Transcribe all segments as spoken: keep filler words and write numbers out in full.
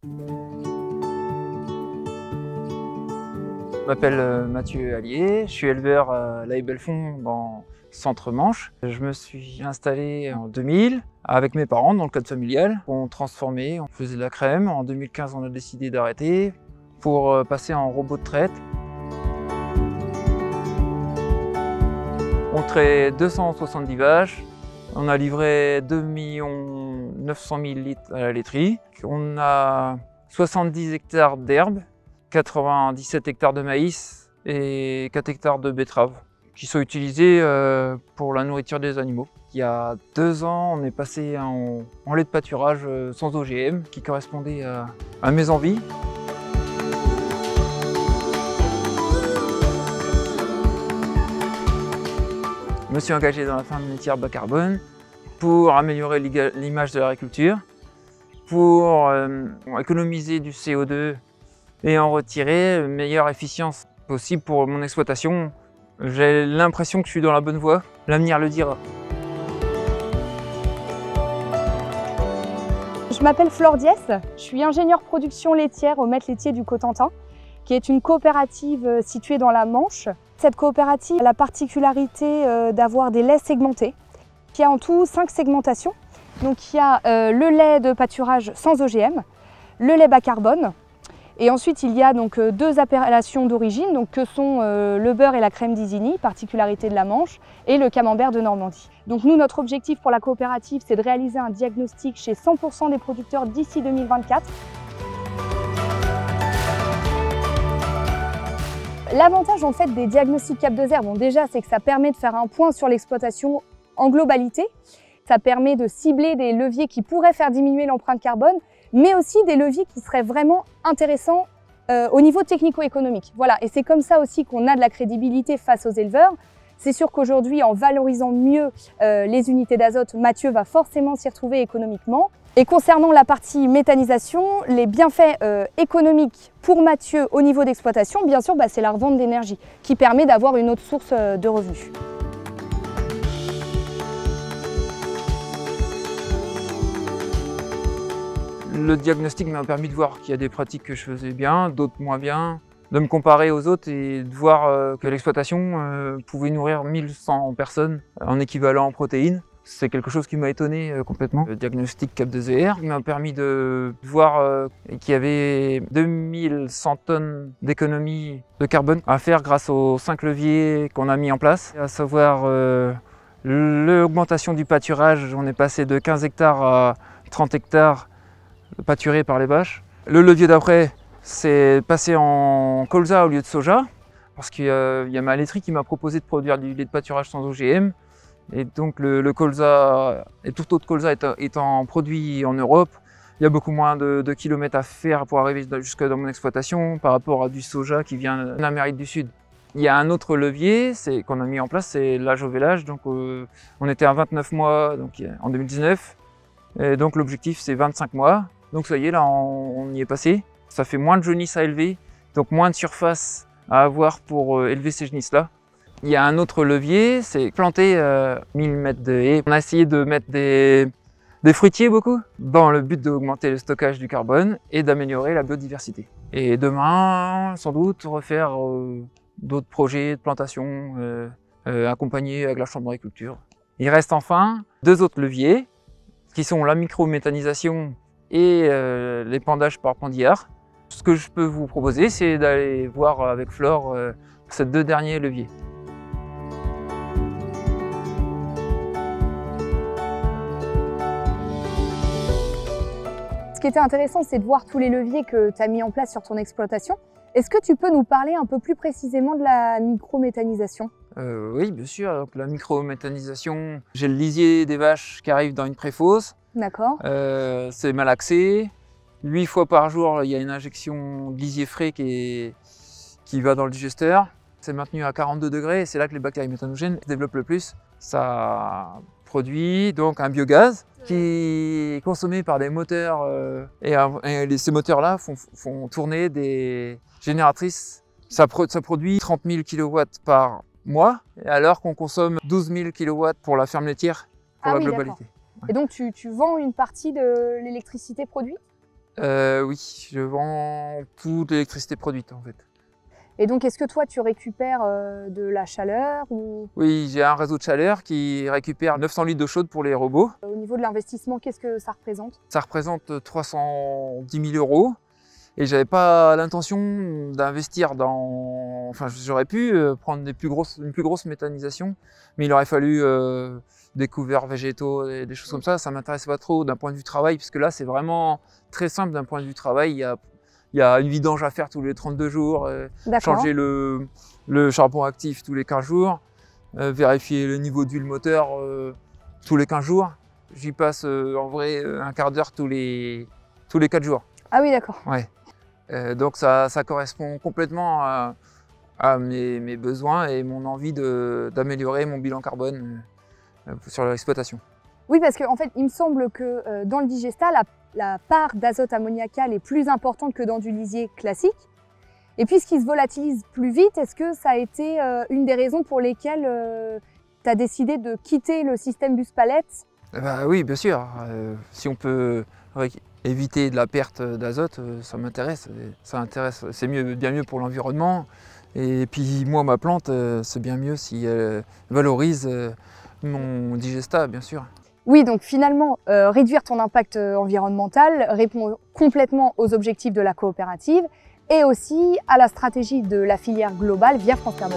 Je m'appelle Mathieu Allier, je suis éleveur à l'Aille Belfond dans Centre-Manche. Je me suis installé en deux mille avec mes parents dans le cadre familial. On transformait, on faisait de la crème. En deux mille quinze, on a décidé d'arrêter pour passer en robot de traite. On traite deux cent soixante-dix vaches. On a livré deux millions neuf cent mille litres à la laiterie. On a soixante-dix hectares d'herbe, quatre-vingt-dix-sept hectares de maïs et quatre hectares de betteraves qui sont utilisés pour la nourriture des animaux. Il y a deux ans, on est passé en, en lait de pâturage sans O G M qui correspondait à, à mes envies. Je me suis engagé dans la ferme laitière bas carbone pour améliorer l'image de l'agriculture, pour euh, économiser du C O deux et en retirer une meilleure efficience possible pour mon exploitation. J'ai l'impression que je suis dans la bonne voie, l'avenir le dira. Je m'appelle Flore Diès, je suis ingénieure production laitière au Maître laitier du Cotentin, qui est une coopérative située dans la Manche. Cette coopérative a la particularité d'avoir des laits segmentés. Il y a en tout cinq segmentations. Donc il y a euh, le lait de pâturage sans O G M, le lait bas carbone, et ensuite il y a donc deux appellations d'origine, donc que sont euh, le beurre et la crème d'Isigny, particularité de la Manche, et le camembert de Normandie. Donc nous, notre objectif pour la coopérative, c'est de réaliser un diagnostic chez cent pour cent des producteurs d'ici deux mille vingt-quatre. L'avantage en fait des diagnostics Cap deux R, bon déjà c'est que ça permet de faire un point sur l'exploitation en globalité. Ça permet de cibler des leviers qui pourraient faire diminuer l'empreinte carbone, mais aussi des leviers qui seraient vraiment intéressants euh, au niveau technico-économique. Voilà, et c'est comme ça aussi qu'on a de la crédibilité face aux éleveurs. C'est sûr qu'aujourd'hui, en valorisant mieux euh, les unités d'azote, Mathieu va forcément s'y retrouver économiquement. Et concernant la partie méthanisation, les bienfaits euh, économiques pour Mathieu au niveau d'exploitation, bien sûr, bah, c'est la revente d'énergie qui permet d'avoir une autre source euh, de revenus. Le diagnostic m'a permis de voir qu'il y a des pratiques que je faisais bien, d'autres moins bien, de me comparer aux autres et de voir euh, que l'exploitation euh, pouvait nourrir mille cent personnes en équivalent en protéines. C'est quelque chose qui m'a étonné euh, complètement. Le diagnostic Cap deux R m'a permis de voir euh, qu'il y avait deux mille cent tonnes d'économie de carbone à faire grâce aux cinq leviers qu'on a mis en place, à savoir euh, l'augmentation du pâturage. On est passé de quinze hectares à trente hectares pâturés par les vaches. Le levier d'après, c'est passer en colza au lieu de soja, parce qu'il y a, il y a ma laiterie qui m'a proposé de produire du lait de pâturage sans O G M. Et donc le, le colza, et tout autre colza étant, étant produit en Europe, il y a beaucoup moins de, de kilomètres à faire pour arriver jusque dans mon exploitation par rapport à du soja qui vient d'Amérique du Sud. Il y a un autre levier qu'on a mis en place, c'est l'âge au vélage. Donc euh, on était à vingt-neuf mois donc, en deux mille dix-neuf, et donc l'objectif c'est vingt-cinq mois. Donc ça y est, là on, on y est passé. Ça fait moins de jaunisse à élever, donc moins de surface à avoir pour euh, élever ces génisses-là. Il y a un autre levier, c'est planter euh, mille mètres de haies. On a essayé de mettre des, des fruitiers beaucoup, dans le but d'augmenter le stockage du carbone et d'améliorer la biodiversité. Et demain, sans doute, refaire euh, d'autres projets de plantation euh, euh, accompagnés avec la Chambre d'agriculture. Il reste enfin deux autres leviers, qui sont la micro-méthanisation et euh, l'épandage par pendillard. Ce que je peux vous proposer, c'est d'aller voir avec Flore euh, ces deux derniers leviers. Ce qui était intéressant, c'est de voir tous les leviers que tu as mis en place sur ton exploitation. Est-ce que tu peux nous parler un peu plus précisément de la micro-méthanisation? euh, Oui, bien sûr. Donc, la micro-méthanisation, j'ai le lisier des vaches qui arrive dans une préfausse. D'accord. Euh, c'est malaxé. Huit fois par jour, il y a une injection de lisier frais qui, est, qui va dans le digesteur. C'est maintenu à quarante-deux degrés et c'est là que les bactéries méthanogènes se développent le plus. Ça produit donc un biogaz qui est consommé par des moteurs euh, et, et ces moteurs-là font, font tourner des génératrices. Ça, pro, ça produit trente mille kilowatts par mois alors qu'on consomme douze mille kilowatts pour la ferme laitière pour ah la oui, globalité. Ouais. Et donc tu, tu vends une partie de l'électricité produite? euh, Oui, je vends toute l'électricité produite en fait. Et donc, est-ce que toi, tu récupères euh, de la chaleur ou... Oui, j'ai un réseau de chaleur qui récupère neuf cents litres d'eau chaude pour les robots. Au niveau de l'investissement, qu'est-ce que ça représente? Ça représente trois cent dix mille euros. Et j'avais pas l'intention d'investir dans... Enfin, j'aurais pu prendre des plus grosses, une plus grosse méthanisation, mais il aurait fallu euh, des couverts végétaux, et des choses comme ça. Ça m'intéresse pas trop d'un point de vue travail, puisque là, c'est vraiment très simple d'un point de vue travail. Il y a, il y a une vidange à faire tous les trente-deux jours, euh, changer le, le charbon actif tous les quinze jours, euh, vérifier le niveau d'huile moteur euh, tous les quinze jours. J'y passe euh, en vrai un quart d'heure tous les, tous les quatre jours. Ah oui, d'accord. Ouais. Euh, donc ça, ça correspond complètement à, à mes, mes besoins et mon envie d'améliorer mon bilan carbone euh, sur l'exploitation. Oui, parce qu'en en fait, il me semble que euh, dans le digestat, la, la part d'azote ammoniacal est plus importante que dans du lisier classique. Et puisqu'il se volatilise plus vite, est-ce que ça a été euh, une des raisons pour lesquelles euh, tu as décidé de quitter le système bus-palette? Bah oui, bien sûr. Euh, si on peut éviter de la perte d'azote, ça m'intéresse. Ça intéresse, c'est mieux, bien mieux pour l'environnement. Et puis moi, ma plante, c'est bien mieux si elle valorise mon digestat, bien sûr. Oui, donc finalement, euh, réduire ton impact environnemental répond complètement aux objectifs de la coopérative et aussi à la stratégie de la filière globale via France Carbone.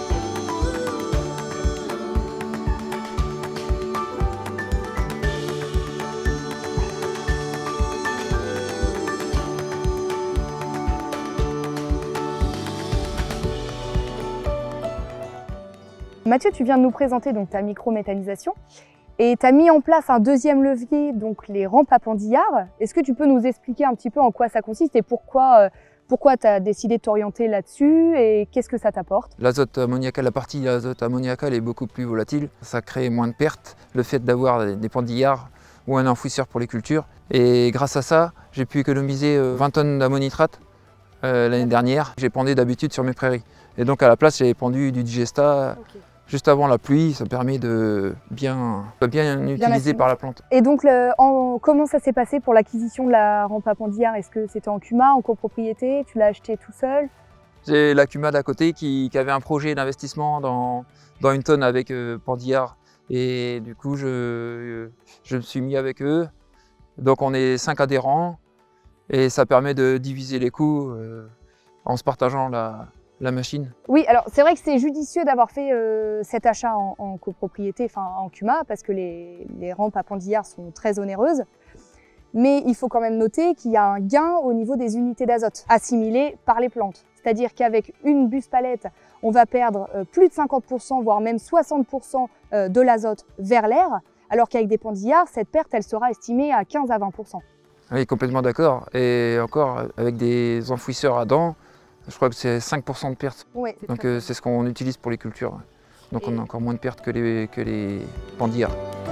Mathieu, tu viens de nous présenter donc ta microméthanisation et tu as mis en place un deuxième levier, donc les rampes à pendillard. Est-ce que tu peux nous expliquer un petit peu en quoi ça consiste et pourquoi, euh, pourquoi tu as décidé de t'orienter là-dessus et qu'est-ce que ça t'apporte? L'azote ammoniacal, la partie azote ammoniacal est beaucoup plus volatile. Ça crée moins de pertes, le fait d'avoir des pendillards ou un enfouisseur pour les cultures. Et grâce à ça, j'ai pu économiser vingt tonnes d'ammonitrate euh, l'année dernière. J'ai pendu d'habitude sur mes prairies. Et donc à la place, j'ai pendu du digestat. Okay. Juste avant la pluie, ça permet de bien, bien utiliser par la plante. Et donc, le, en, comment ça s'est passé pour l'acquisition de la rampe à pendillard? Est-ce que c'était en CUMA, en copropriété? Tu l'as acheté tout seul? J'ai la CUMA d'à côté qui, qui avait un projet d'investissement dans, dans une tonne avec euh, pendillard. Et du coup, je, je me suis mis avec eux. Donc on est cinq adhérents et ça permet de diviser les coûts euh, en se partageant la, la machine. Oui, alors c'est vrai que c'est judicieux d'avoir fait euh, cet achat en, en copropriété, enfin en CUMA, parce que les, les rampes à pendillard sont très onéreuses. Mais il faut quand même noter qu'il y a un gain au niveau des unités d'azote assimilées par les plantes. C'est-à-dire qu'avec une bus palette, on va perdre euh, plus de cinquante pour cent, voire même soixante pour cent euh, de l'azote vers l'air, alors qu'avec des pendillards, cette perte, elle sera estimée à quinze à vingt pour cent. Oui, complètement d'accord. Et encore, avec des enfouisseurs à dents, je crois que c'est cinq pour cent de perte. Oui, donc euh, c'est ce qu'on utilise pour les cultures. Donc et on a encore moins de pertes que les, que les pendillards.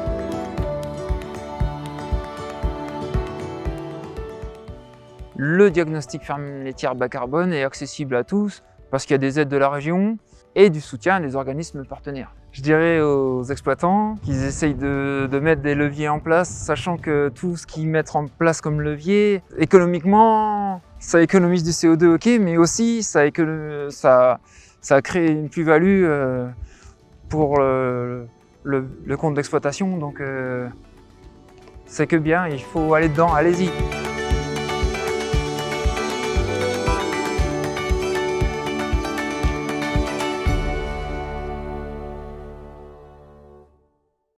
Le diagnostic ferme laitière bas carbone est accessible à tous parce qu'il y a des aides de la région et du soutien des organismes partenaires. Je dirais aux exploitants qu'ils essayent de, de mettre des leviers en place, sachant que tout ce qu'ils mettent en place comme levier, économiquement, ça économise du C O deux, ok, mais aussi ça, ça, ça crée une plus-value euh, pour le, le, le compte d'exploitation. Donc euh, c'est que bien, il faut aller dedans, allez-y.